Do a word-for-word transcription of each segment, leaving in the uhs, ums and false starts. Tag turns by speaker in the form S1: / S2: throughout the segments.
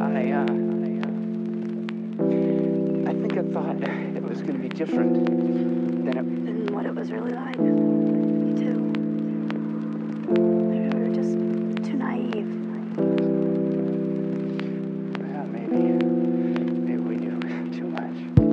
S1: I, uh, I think I thought it was going to be different than it...
S2: Than what it was really like. Me too. Maybe we were just too naive.
S1: Yeah, maybe. Maybe we knew too much.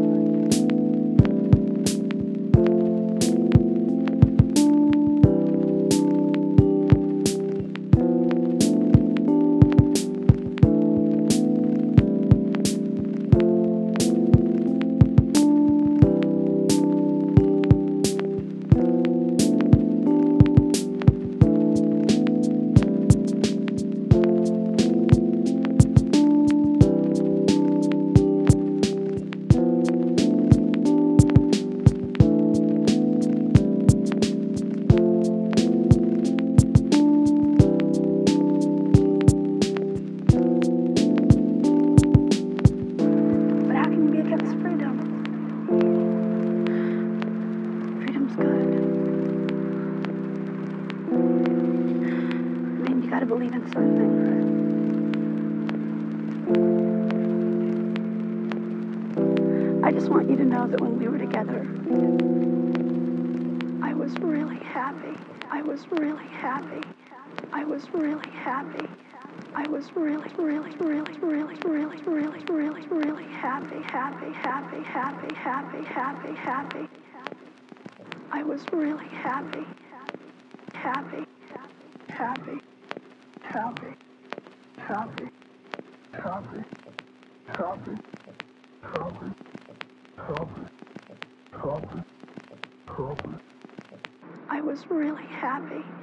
S2: To believe in certain things. I just want you to know that when we were together, I was really happy. I was really happy. I was really happy. I was really, really, really, really, really, really, really, really happy, happy, happy, happy, happy, happy, happy. I was really happy, happy, happy. Happy, happy, happy, happy, happy, happy, happy, happy. I was really happy.